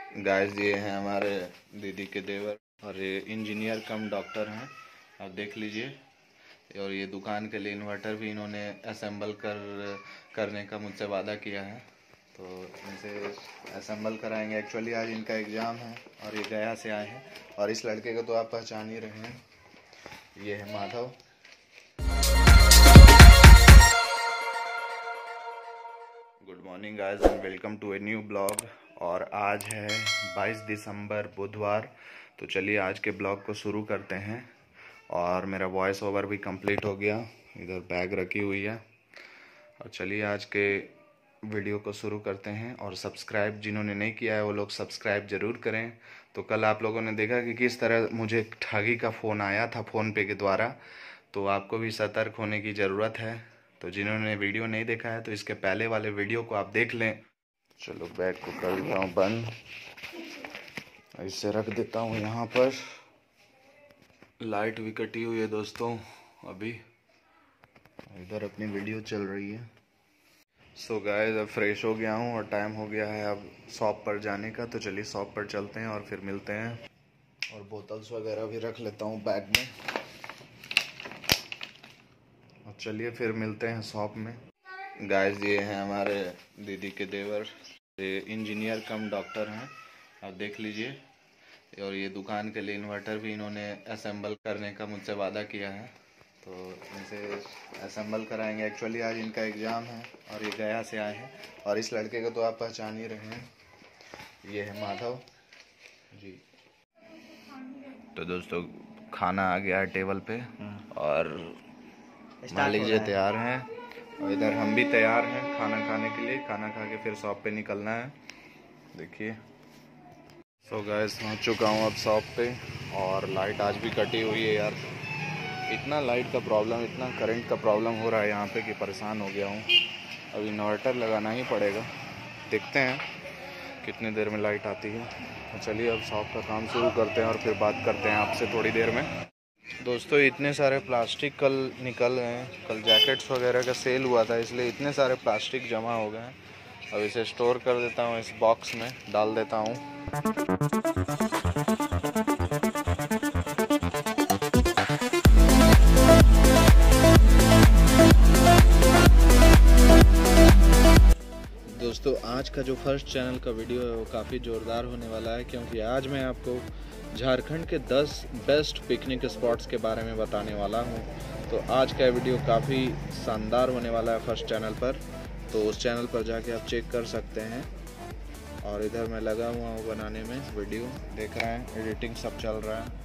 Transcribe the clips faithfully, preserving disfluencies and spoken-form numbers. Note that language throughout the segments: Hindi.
गाइस ये हैं हमारे दीदी के देवर और ये इंजीनियर कम डॉक्टर हैं। आप देख लीजिए। और ये दुकान के लिए इन्वर्टर भी इन्होंने असेंबल कर करने का मुझसे वादा किया है, तो इनसे असेंबल कराएंगे। एक्चुअली आज इनका एग्ज़ाम है और ये गया से आए हैं। और इस लड़के को तो आप पहचान ही रहे हैं, ये है Madhav. Good morning guys and welcome to a new blog. और आज है बाईस दिसंबर बुधवार, तो चलिए आज के ब्लॉग को शुरू करते हैं। और मेरा वॉइस ओवर भी कंप्लीट हो गया, इधर बैग रखी हुई है। और चलिए आज के वीडियो को शुरू करते हैं। और सब्सक्राइब जिन्होंने नहीं किया है वो लोग सब्सक्राइब ज़रूर करें। तो कल आप लोगों ने देखा कि किस तरह मुझे ठगी का फ़ोन आया था फ़ोन पे के द्वारा, तो आपको भी सतर्क होने की ज़रूरत है। तो जिन्होंने वीडियो नहीं देखा है तो इसके पहले वाले वीडियो को आप देख लें। चलो बैग को कर देता हूँ बंद, ऐसे रख देता हूँ यहाँ पर। लाइट भी कटी हुई है दोस्तों अभी, इधर अपनी वीडियो चल रही है। सो गाइस अब फ्रेश हो गया हूँ और टाइम हो गया है अब शॉप पर जाने का। तो चलिए शॉप पर चलते हैं और फिर मिलते हैं। और बोतल्स वगैरह भी रख लेता हूँ बैग में। और चलिए फिर मिलते हैं शॉप में। गाइस ये हैं हमारे दीदी के देवर, ये इंजीनियर कम डॉक्टर हैं। आप देख लीजिए। और ये दुकान के लिए इन्वर्टर भी इन्होंने असेंबल करने का मुझसे वादा किया है, तो इनसे असेंबल कराएंगे। एक्चुअली आज इनका एग्ज़ाम है और ये गया से आए हैं। और इस लड़के को तो आप पहचान ही रहे हैं, ये है माधव जी। तो दोस्तों खाना आ गया है टेबल पे और मालिक जी तैयार हैं और इधर हम भी तैयार हैं खाना खाने के लिए। खाना खा के फिर शॉप पे निकलना है। देखिए सो गाइस पहुँच चुका हूँ अब शॉप पे। और लाइट आज भी कटी हुई है यार, इतना लाइट का प्रॉब्लम, इतना करंट का प्रॉब्लम हो रहा है यहाँ पे कि परेशान हो गया हूँ। अब इन्वर्टर लगाना ही पड़ेगा, देखते हैं कितनी देर में लाइट आती है। तो चलिए अब शॉप का काम शुरू करते हैं और फिर बात करते हैं आपसे थोड़ी देर में। दोस्तों इतने सारे प्लास्टिक कल निकल गए हैं, कल जैकेट्स वगैरह का सेल हुआ था इसलिए इतने सारे प्लास्टिक जमा हो गए हैं। अब इसे स्टोर कर देता हूँ, इस बॉक्स में डाल देता हूँ। दोस्तों आज का जो फर्स्ट चैनल का वीडियो है वो काफ़ी ज़ोरदार होने वाला है, क्योंकि आज मैं आपको झारखंड के दस बेस्ट पिकनिक स्पॉट्स के बारे में बताने वाला हूं। तो आज का वीडियो काफ़ी शानदार होने वाला है फर्स्ट चैनल पर, तो उस चैनल पर जाके आप चेक कर सकते हैं। और इधर मैं लगा हुआ हूँ बनाने में, वीडियो देख रहे हैं, एडिटिंग सब चल रहा है।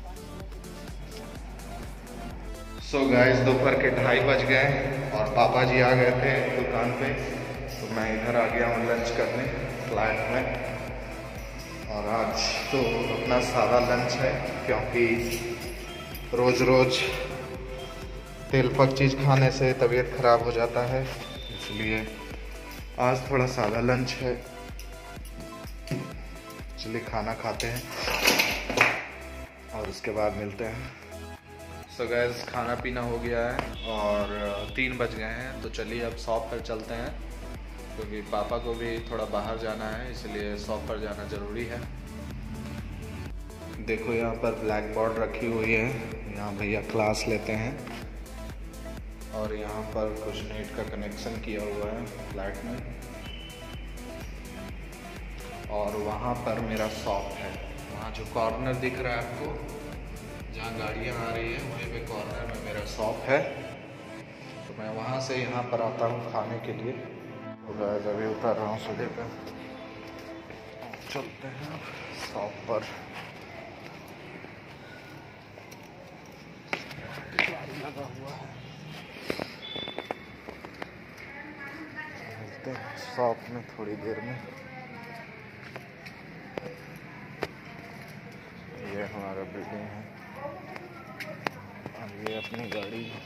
सो गाइस दोपहर के ढाई बज गए और पापा जी आ गए थे दुकान पे, तो मैं इधर आ गया हूँ लंच करने फ्लैट में। और आज तो अपना सादा लंच है, क्योंकि रोज़ रोज़ तेल पक चीज़ खाने से तबीयत ख़राब हो जाता है, इसलिए आज थोड़ा सादा लंच है। चलिए खाना खाते हैं और उसके बाद मिलते हैं। सो गैस खाना पीना हो गया है और तीन बज गए हैं, तो चलिए अब शॉप पर चलते हैं, क्योंकि पापा को भी थोड़ा बाहर जाना है, इसलिए शॉप पर जाना ज़रूरी है। देखो यहाँ पर ब्लैक बोर्ड रखी हुई है, यहाँ भैया क्लास लेते हैं। और यहाँ पर कुछ नेट का कनेक्शन किया हुआ है फ्लैट में। और वहाँ पर मेरा शॉप है, वहाँ जो कॉर्नर दिख रहा है आपको, जहाँ गाड़ियाँ आ रही है वहीं पे कॉर्नर में मेरा शॉप है। तो मैं वहाँ से यहाँ पर आता हूँ खाने के लिए। तो गाइस अभी उतर रहा हूँ सीढ़ी पे, चलते हैं शॉप पर। लगा हुआ है, मिलते हैं शॉप में थोड़ी देर में। ये हमारा बिल्डिंग है और ये अपनी गाड़ी है।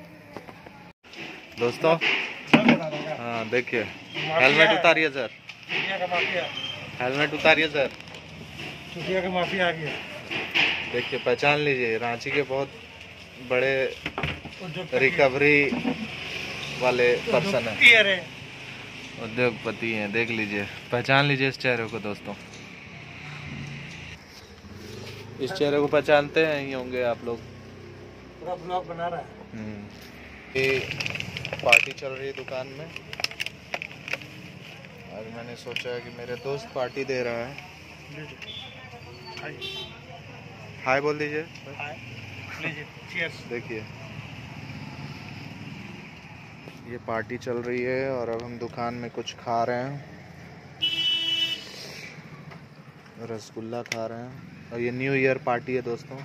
दोस्तों हाँ देखिए, हेलमेट उतारिए सर, हेलमेट उतारिए सर। चुटिया का माफिया आ गया, देखिए पहचान लीजिए, रांची के बहुत बड़े रिकवरी वाले पर्सन है, उद्योगपति हैं। देख लीजिए, पहचान लीजिए इस चेहरे को दोस्तों। इस चेहरे को पहचानते हैं ही होंगे आप लोग, पूरा ब्लॉग बना रहा है। ये पार्टी चल रही है दुकान में और मैंने सोचा कि मेरे दोस्त पार्टी दे रहा है। हाय बोल दीजिए। देखिए ये पार्टी चल रही है और अब हम दुकान में कुछ खा रहे हैं, रसगुल्ला खा रहे हैं और ये न्यू ईयर पार्टी है दोस्तों।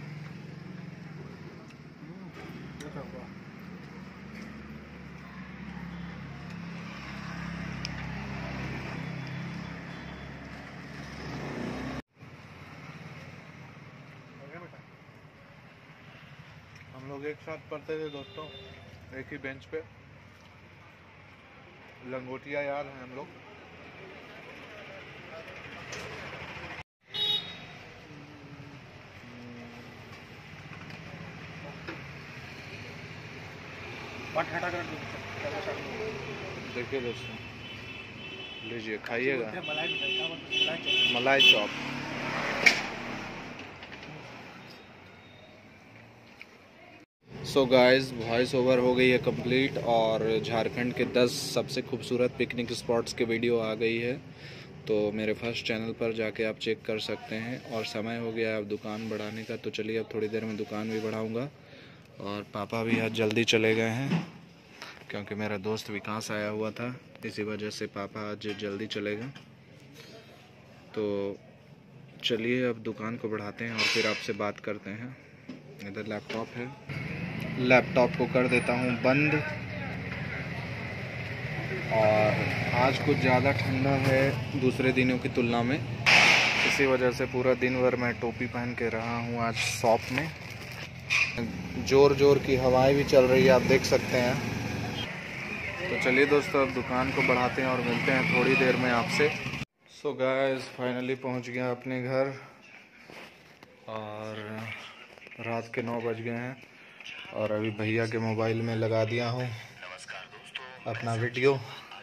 हम लोग एक साथ पढ़ते थे दोस्तों, एक ही बेंच पे, लंगोटिया याद हैं हम लोग। देखिए दोस्तों, लीजिए खाइएगा malai chop. So guys voice over हो गई है कंप्लीट और झारखंड के दस सबसे खूबसूरत पिकनिक स्पॉट्स की वीडियो आ गई है, तो मेरे फर्स्ट चैनल पर जाके आप चेक कर सकते हैं। और समय हो गया अब दुकान बढ़ाने का, तो चलिए अब थोड़ी देर में दुकान भी बढ़ाऊंगा। और पापा भी आज जल्दी चले गए हैं क्योंकि मेरा दोस्त विकास आया हुआ था, इसी वजह से पापा आज जल्दी चले गए। तो चलिए अब दुकान को बढ़ाते हैं और फिर आपसे बात करते हैं। इधर लैपटॉप है, लैपटॉप को कर देता हूँ बंद। और आज कुछ ज़्यादा ठंडा है दूसरे दिनों की तुलना में, इसी वजह से पूरा दिन भर मैं टोपी पहन के रहा हूँ आज शॉप में। ज़ोर ज़ोर की हवाएं भी चल रही है, आप देख सकते हैं। तो चलिए दोस्तों अब दुकान को बढ़ाते हैं और मिलते हैं थोड़ी देर में आपसे। सो गाइस फाइनली पहुंच गया अपने घर और रात के नौ बज गए हैं और अभी भैया के मोबाइल में लगा दिया हूं अपना वीडियो।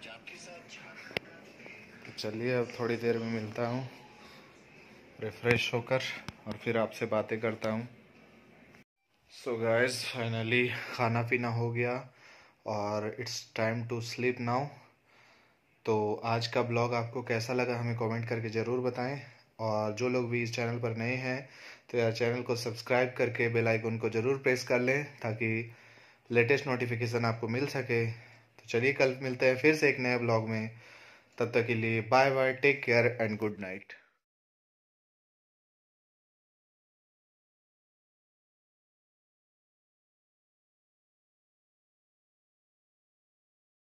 तो चलिए अब थोड़ी देर में मिलता हूं रिफ़्रेश होकर और फिर आपसे बातें करता हूं। सो गाइस फाइनली खाना पीना हो गया और it's time to sleep now. तो आज का ब्लॉग आपको कैसा लगा हमें कमेंट करके ज़रूर बताएं। और जो लोग भी इस चैनल पर नए हैं तो यार चैनल को सब्सक्राइब करके बेल आइकन को ज़रूर प्रेस कर लें ताकि लेटेस्ट नोटिफिकेशन आपको मिल सके। तो चलिए कल मिलते हैं फिर से एक नए ब्लॉग में, तब तक के लिए bye bye, take care and good night.